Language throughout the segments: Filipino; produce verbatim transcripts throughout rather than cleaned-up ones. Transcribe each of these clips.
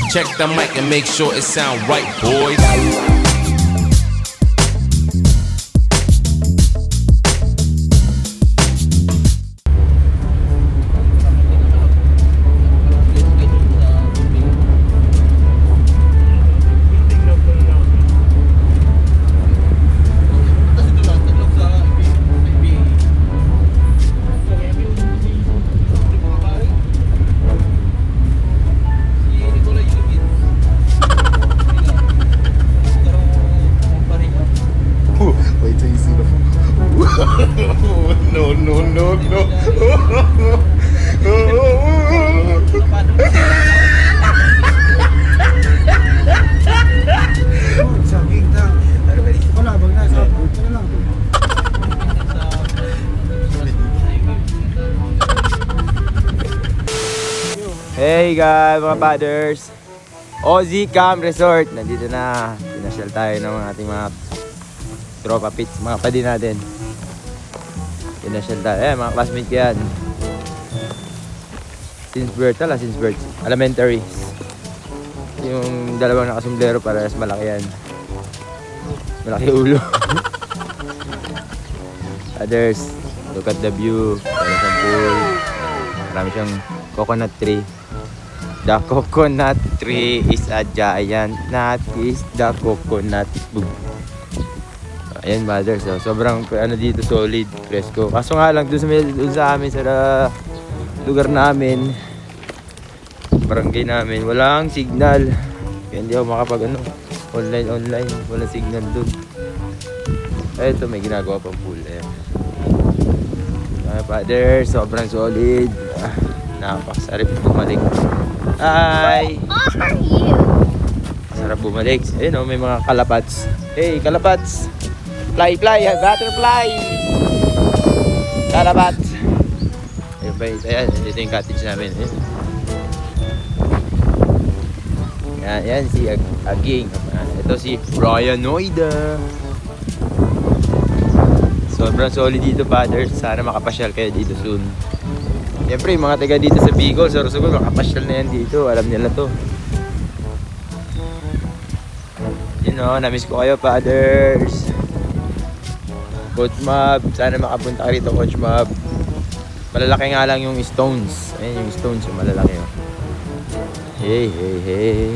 Check the mic and make sure it sound right, boys. No, no, no, no. Hey guys, mga fathers, Ozzy Camp Resort. Nandito na. Pinasyal tayo ng ating mga tropa pits, mga padi natin. Pinasyal tayo. Eh, mga classmate ko yan. Since birth, tala, since birth. Elementary. Yung dalawang nakasumblero, parehas malaki yan. Malaki ulo. Others, look at the view. Marami siyang pool. Marami siyang coconut tree. The coconut tree is a giant nut. Is the coconut. Boom. Ayan, mothers. So, sobrang ano dito, solid, fresco. Kaso nga lang, doon sa, doon sa amin, sa uh, lugar namin, barangay namin, walang signal. Kaya hindi ako makapag ano, online, online. Walang signal doon. Ito, may ginagawa pang pool. Ayan. Mga fathers, sobrang solid. Ah, napakasarap bumalik. Hi! How are you? Sarap bumalik. Ayun o, may mga kalapats. Hey, kalapats! Fly, fly, butterfly! Kalapats! Ayun ba, ayan, dito yung cottage namin. Ayun. Yan, yan si Ag Aging. Ito si Brian Noida. Sobrang solid dito, fathers. Sana makapasyal kayo dito soon. Siyempre, yung mga taga dito sa Bicol, Sorsogon, makapasyal na yan dito. Alam nila to. You know, namiss ko kayo, fathers. Coach Mob, sana makapunta ka rito, Coach Mob. Malalaki nga lang yung stones. Ayan yung stones, yung malalaki yun. Hey, hey, hey.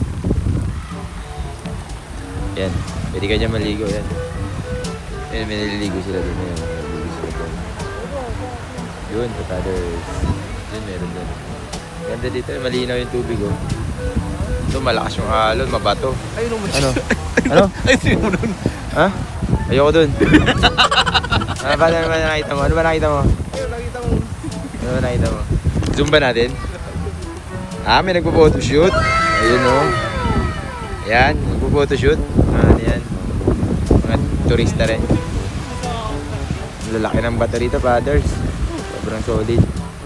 Yan, pwede ka dyan maligo, yan. Yan, may naliligo sila dun. Yan, naliligo sila dun. Yun, fathers. Yun, meron dun. Ganda dito, malinaw yung tubig, oh. Ito, malakas yung alon, mabato. Ayun naman. Ano? Ano? Ayun mo nun. Ha? Ayoko dun. Ano ba naman nakita mo? Ano ba nakita mo? Ayun, nakita mo. Ano ba nakita mo? Zoom ba natin? Ah, may nagpo-photoshoot. Ayun, oh. Ayan, nagpo-photoshoot. Ano yan? Mga turista rin. Lalaki ng bato rito, fathers. Sobrang solid.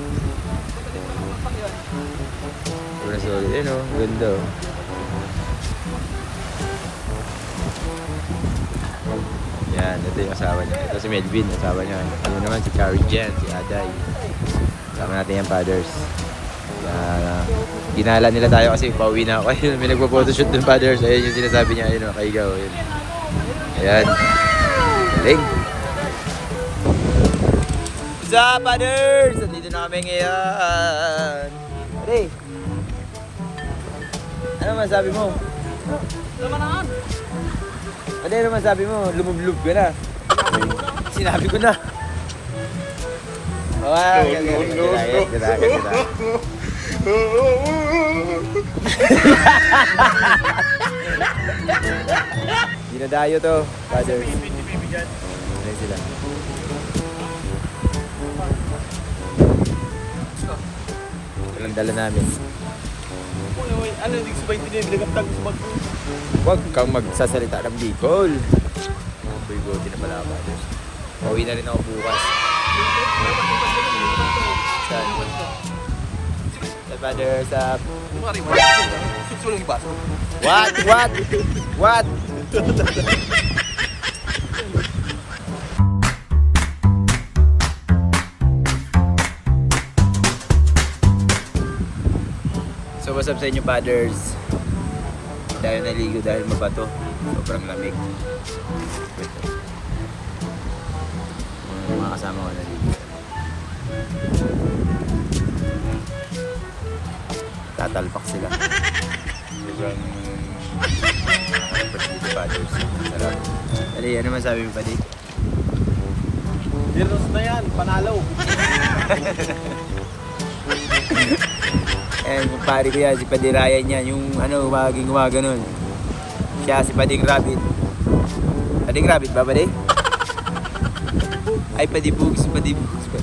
Sobrang solid. Ayun, oh. Ganda, oh. Yan, ito yung asawa niya. Ito si Melvin, asawa niya. Ano naman si Carrie Jen, si Aday. Kasama natin yung fathers. Uh, ginala nila tayo kasi pauwi na ako. Ayun, may nagpo-photoshoot dun, fathers. Ayun yung sinasabi niya. Ayun, nakaigaw. Ayun. Ayan. Galing. What's up, fathers? Nandito na kami ngayon. Hey. Ano masabi mo? Lamanaan. Ano yung masabi mo? Lumublob ka na. Sinabi ko na. Oh, no, no, no, no. Ganda, ganda, ganda. Dinadayo to, fathers. Ano sila? Walang dala namin. Ano, hindi ko sabay tinilagap tag sa bag. Huwag kang magsasalita ng Bicol. Buy-buti na pala, fathers. Pauwi na rin ako bukas. Saan? Sa fathers, sa... Mari, mari. Fix mo lang yung baso. What? What? What? So what's up sa inyo, Padders? Dahil naligo dahil mabato. Sobrang lamig. Mga kasama ko naligo. Tatalpak sila. Sobrang dito, Padders. Sarap. Dali, ano masabi mo, Padi? Heroes na yan, panalo. Eh, yung pari ko yan, si Padi Ryan yan, yung ano, maging umaga nun. Siya, si Pading Rabbit. Pading Rabbit ba, Padi? Ay, Padi Bugs, Padi Bugs, Padi.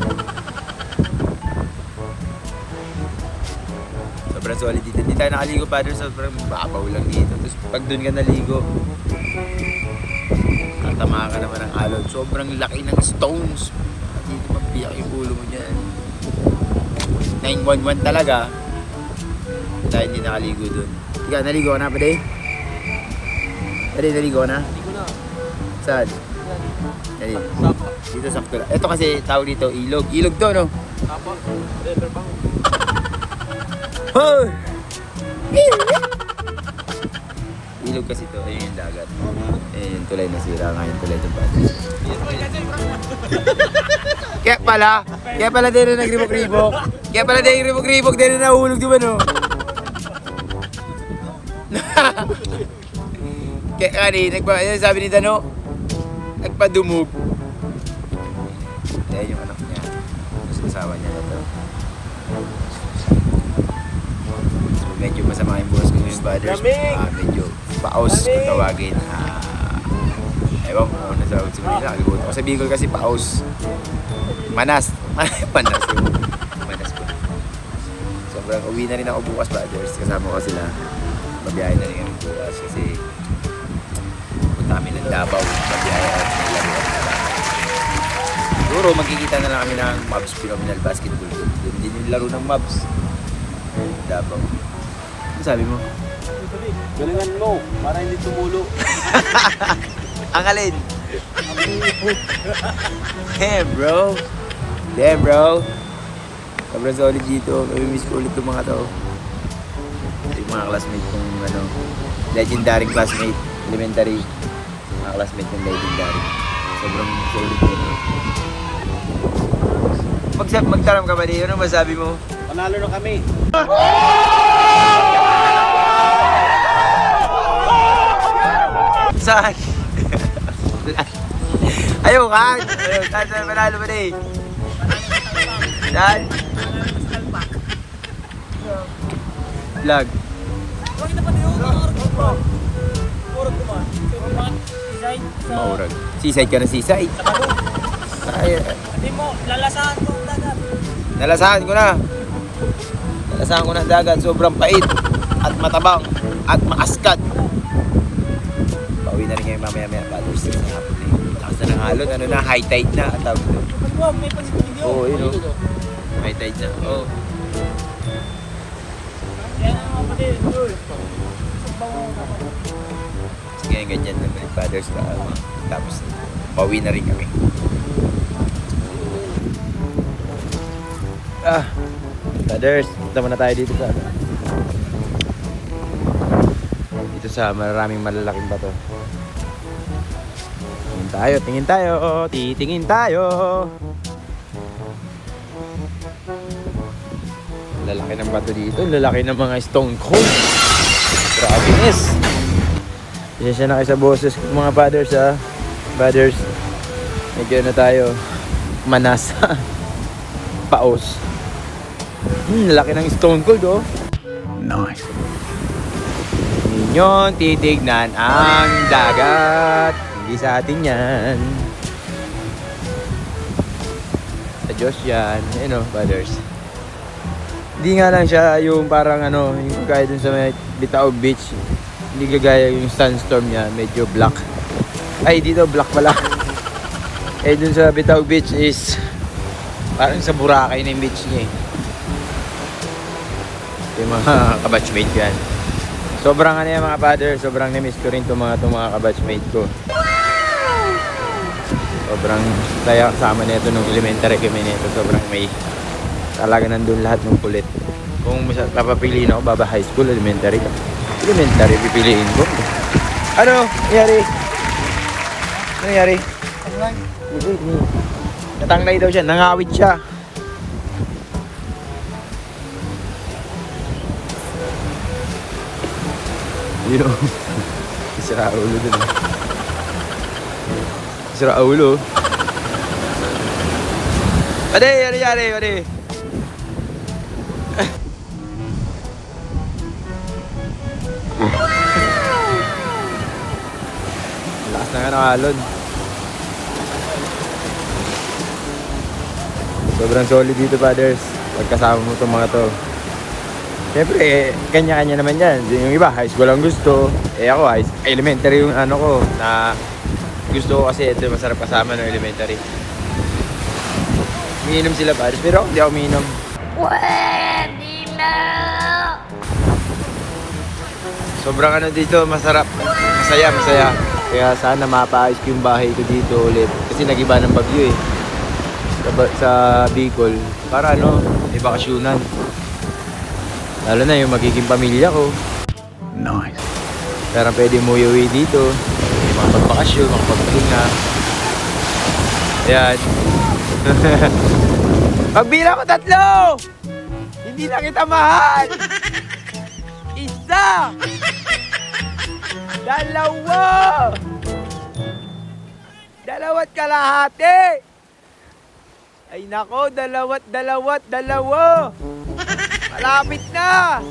Sobrang solid dito. Hindi tayo nakaligo, Padre, sobrang babaw lang dito. Tapos pag dun ka naligo, tatama ka naman ng alon. Sobrang laki ng stones. Dito mabiyak yung ulo mo dyan. nine one one talaga dahil hindi nakaligo dun. Ika, naligo ka na, Pade? Pade, naligo ka na? Hindi ko na. Saan? Dali. Sapa. Dito sakto lang. Ito kasi tawag dito, ilog. Ilog to, no? Sapa. River bang. Hoy! Ilog kasi to. Ayun yung dagat. Ayun yung tulay, nasira nga yung tulay ng Pade. Kaya pala, kaya pala din na nagribok-ribok. Kaya pala din nagribok-ribok din na nahulog, di ba, no? Kaya kani, nagpa, ano sabi ni Dano? Nagpadumog. Ayan yung anak niya. Tapos asawa niya na to. So, medyo masama yung bukas ko yung brothers. Ah, medyo paos kung tawagin. Ah, ewan ko kung nasa sa Manila. Nakalimutan ko sa Bicol kasi paos. Manas. Manas yung manas ko. Sobrang uwi na rin ako bukas, brothers. Kasama ko sila. Mabiyahe na rin kami bukas kasi punta kami ng Davao. Mabiyahe at naglaro at nalaro. Siguro magkikita na lang kami ng Mavs Phenomenal Basketball. Doon din yung laro ng Mavs. Davao. Ano sabi mo? Galingan mo, para hindi tumulo. Ang alin? Damn, bro. Damn, bro. Sobrang solid dito. Namimiss ko ulit itong mga to. Yung mga classmate kong ano, legendary classmate, elementary. Mga classmate kong legendary. Sobrang solid dito. Mag magtaram ka ba di? Ano masabi mo? Panalo na kami. Saan? Ayaw ka! Ayaw, saan saan panalo ba di? Saan? Vlog. Maurag. Seaside ka na seaside. Ay, Hindi mo, lalasahan ko ang dagat. nalasahan ko na. Nalasahan ko na ang dagat. Sobrang pait. At matabang. At maaskat. Pauwi na rin kayo mamaya-maya. Padders na hapon na yun. Lakas na ng alon. Ano na? High tide na. At tawag ito. Wow, may pansin Oo, yun o. High tide na. Oo. Yan ang mga pati. Sige, ganyan na mga Padders na. Tapos, pauwi na rin kami. Ah, Padders, punta muna tayo dito sa dito sa maraming malalaking bato. Tingin tayo, tingin tayo, titingin tayo. Lalaki ng bato dito, lalaki ng mga stone cold. Grabe nes. Isa siya na kayo sa boses mga Padders ha. Padders, medyo na tayo manas. Paos. Hmm, laki ng stone cold oh. Nice. Ninyo titignan ang dagat. Hindi sa atin yan. Sa Diyos yan. Ayun oh, Padders. Hindi nga lang siya yung parang ano, yung kagaya dun sa may Bitaog Beach. Hindi gagaya yung sandstorm niya, medyo black. Ay, dito black pala. Eh, dun sa Bitaog Beach is parang sa Boracay na yung beach niya eh. Yung mga kabatchmate yan. Sobrang ano yan mga Father, sobrang na-miss ko rin itong mga, itong mga kabatchmate ko. Sobrang saya kasama nito nung elementary kami nito. Sobrang may talaga nandun lahat ng kulit. Kung mas- papapiliin ako, baba high school, elementary. Elementary, pipiliin ko. Ano? Nangyari? Ano nangyari? Natanglay daw siya, nangawit siya. Yun o. Sira ulo dun. Sira ulo. Pade, ano nangyari? Pade. Lakas na nga ng alon. Sobrang solid dito, brothers. Pagkasama mo itong mga to. Siyempre, eh, kanya-kanya naman yan. Yung iba, high school ang gusto. Eh ako, high, elementary yung ano ko. Na gusto ko kasi ito masarap kasama ng elementary. Umiinom sila, brothers. Pero ako, hindi ako umiinom. Pwede na! Sobrang ano dito, masarap. Masaya, masaya. Kaya sana mapaayos ko yung bahay ko dito ulit. Kasi nag-iba ng bagyo eh. Sa, sa Bicol. Para ano, may bakasyunan. Lalo na yung magiging pamilya ko. Nice. Pero pwede mo umuwi dito. May mga pagbakasyon, mga pagpahinga. Ayan. Pagbira ko tatlo! Hindi na kita mahal! Isa! Dalawa! Dalawat kalahati! Ay nako, dalawat, dalawat, dalawa! Malapit na!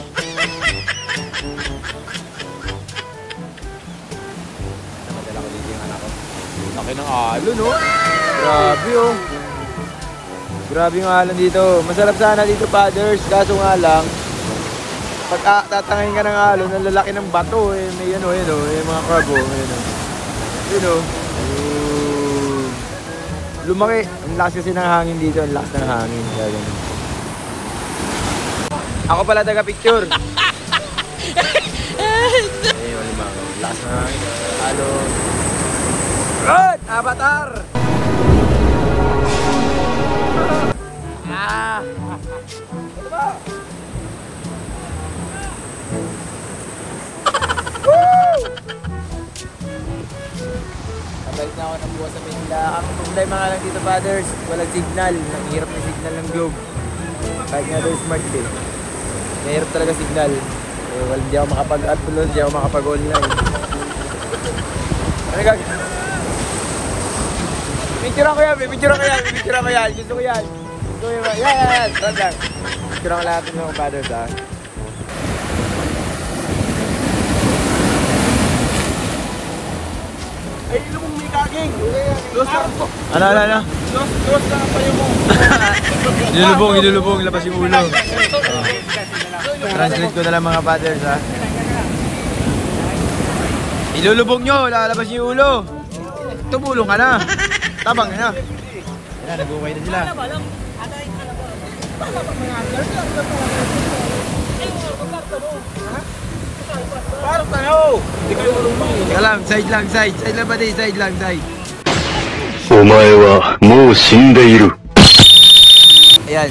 Namadala ko dito yung anak ko. Laki ng alon, no? Grabe, oh. Grabe yung alon dito. Masarap sana dito, fathers. Kaso nga lang, pag ah, tatangin ka ng alon, ang lalaki ng bato, eh. May ano, yun, oh. May mga crab, oh. Yun, oh. Yun, oh. Uh, lumaki. Ang lakas kasi ng hangin dito. Ang lakas ng hangin. Kaya ganun. Ako pala taga-picture. Eh, wala ba ako? Lakas na hangin. Halo. Good! Avatar! Ah! Ito ba? Woo! Kabalik na ako ng buwas sa Manila. Ang problema nga lang dito, fathers, walang signal. Ang hirap ng signal ng Globe. Kahit nga daw smart eh. Mahirap talaga signal. Eh, well, hindi ako makapag-upload, hindi ako makapag-online. Ano gag... Picture ko yan, picture ko yan, picture ko yan. Gusto ko yan. Gusto ko yan. Yan! Saan lang? Picture ko lahat ng mga fathers, ha? Ay, ilo mong may kaging. Los lang po. Ano, ano, ano? Los, los lang ang payo mo. Inulubong, inulubong, labas yung ulo. Translate ko na lang mga fathers, ha? Ilulubog nyo, lalabas yung ulo. Tumulong ka na. Tabang na. Yan, nag-ukay na sila. Parang tayo. Hindi kayo marunong. Teka lang, side lang, side. Side lang ba di? Side lang, side. お前はもう死んでいる。 Ayan.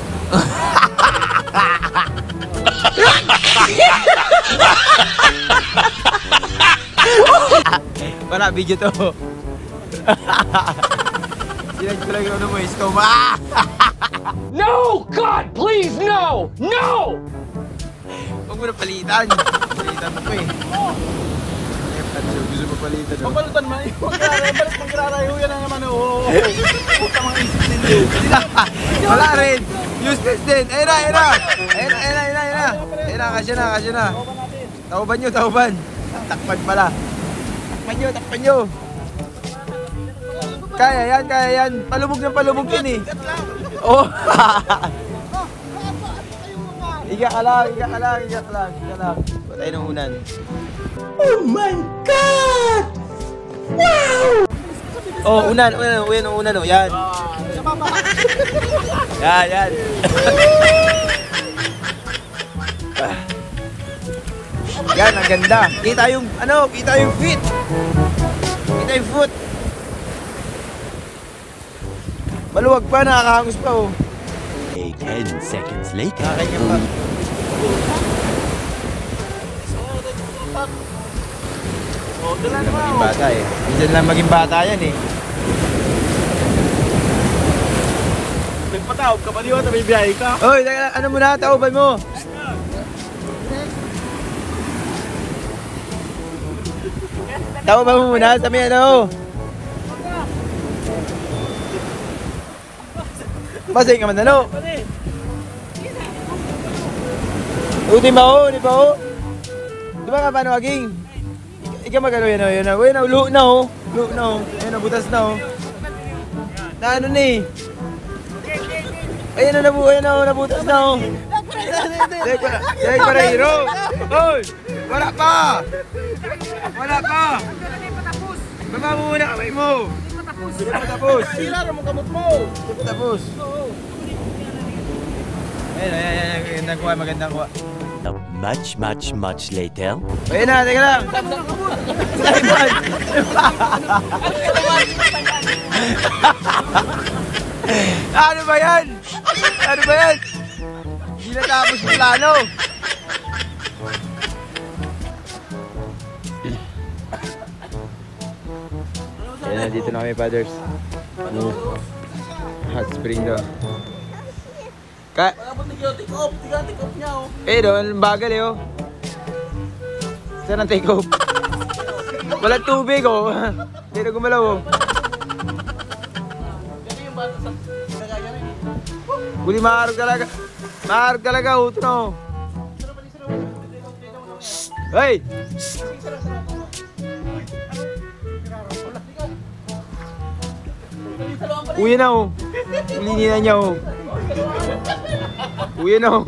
Para video to. Sinad ko lang yung ano mo, stoma. No! God, please, no! No! Huwag mo na palitan. Palitan mo eh. Gusto mo palitan. No? Papalutan man. Magrarayo, balik magrarayo yan ang naman. Oo. Puta mga isip ninyo. Wala rin. Useless din. Ayun na, ayun na. Ayun na, ayun na, ayun na. Ayun na, kasya na, kasya na. Tauban nyo, tauban. Takpan pala. Takpan nyo, takpan nyo. Kaya yan, kaya yan. Palubog ng palubog yun eh. Oh. Iga ka lang, iga ka lang, iga ka lang, iga lang. Patay ng unan. Oh my God! Wow! Oh, unan, unan, unan, unan, unan, yan. Yan, yan. Yan, ang ganda. Kita yung, ano, kita yung feet. Kita yung foot. Maluwag pa, nakakahangos pa, oh. Ten seconds later. Nakakanya pa. Oh, doon lang Hindi naman. maging bata eh. Hindi lang maging bata yan eh. Nagpatawag ka pa di ba? May biyahe ka. Oy, teka lang, ano muna? Tauban mo. Tauban mo muna sa may ano. Pasay ka man ano. O, di ba o? Di ba o? Di ba nga paano aging? Ikaw magano yan o, yun o. Uy, luho na o. Luho na o. Ayun o, butas na o. Na ano na eh. Ayun o, nabu, ayun o, nabutas na o. Dek para, dek para hero. Hoy, wala pa. Wala pa. Baba mo muna kamay mo. Hindi pa tapos. Sira rin mo kamot mo. Hindi pa tapos. Ayun, ayun, ayun, ayun, nagkuha, magandang kuha. Much, much, much later. Ayun na, teka lang. Ano ba yan? Ano ba yan? Hindi natapos yung plano. Ayan na, dito na kami, fathers. Hot spring daw. Ka Dapat nag-take off. Tiga-take off niya oh. eh, doon, bagal eh, oh. Saan ang take off? Walang tubig, oh. Hindi na gumalaw, oh. Kasi yung bata sa nagaya rin. Buli, maharag talaga. Maharag talaga, oh. Ito na, oh. Hey! Uwi na, oh. Ulini na niya, oh. Uwi na, oh.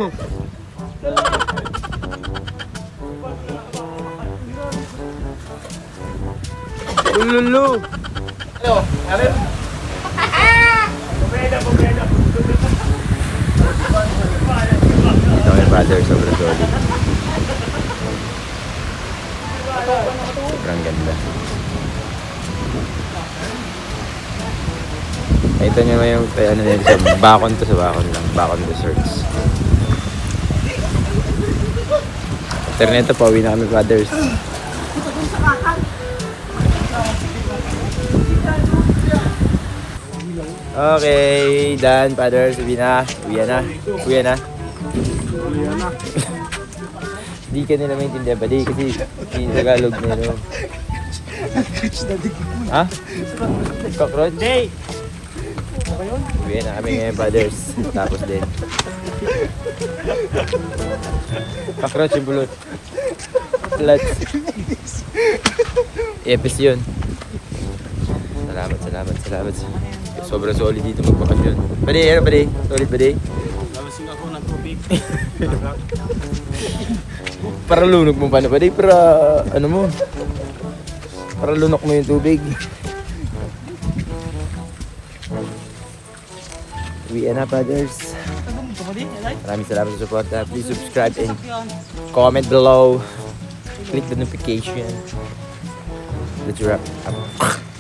Ululu. Ano? Arin? Dito kami, brother. Sobrang solid. Sobrang ganda. Ito nyo naman yung ano nila sa bakon to, sa bakon lang. Bakon desserts. After nito, pauwi na kami, brothers. Okay, done, brothers. Uwi na. Uwi na. Uwi na. Hindi ka nila maintindihan ba? Di kasi yung Tagalog nila. Ha? Cockroach? Hindi! Uwi na kami ngayon, brothers. Tapos din. Cockroach yung bulot. Sluts. Epis yun. Salamat, salamat, salamat. Sobrang solid dito magbakasyon. Pwede, ano pwede? Solid pwede? Lalasing ako ng tubig. Para lunok mo pa na pwede? Para ano mo? Para lunok mo yung tubig. We are na, brothers. Maraming salamat sa support. Uh, please subscribe and comment below. Click the notification. Let's wrap up.